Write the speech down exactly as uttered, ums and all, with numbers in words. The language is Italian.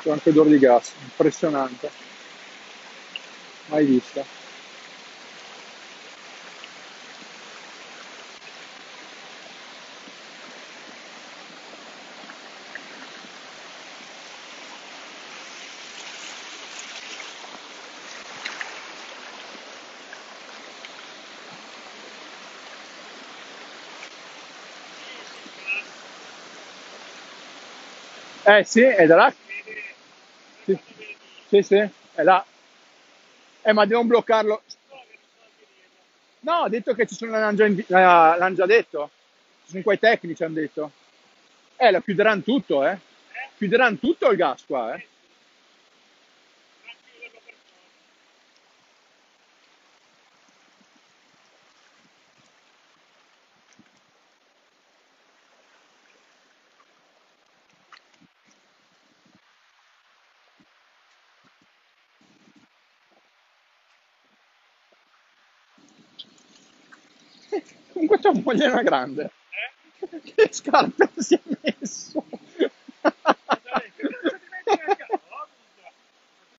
C'è anche odore di gas, impressionante, mai vista. Eh sì, è da là. Sì, sì, sì, è là. Eh, ma devono bloccarlo. No, ha detto che ci sono, l'hanno già, invi- eh, l'han già detto. Ci sono quei tecnici, hanno detto. Eh, lo chiuderanno tutto, eh. Chiuderanno tutto il gas qua, eh. Comunque tua moglie è una grande. Che scarpe si è messo?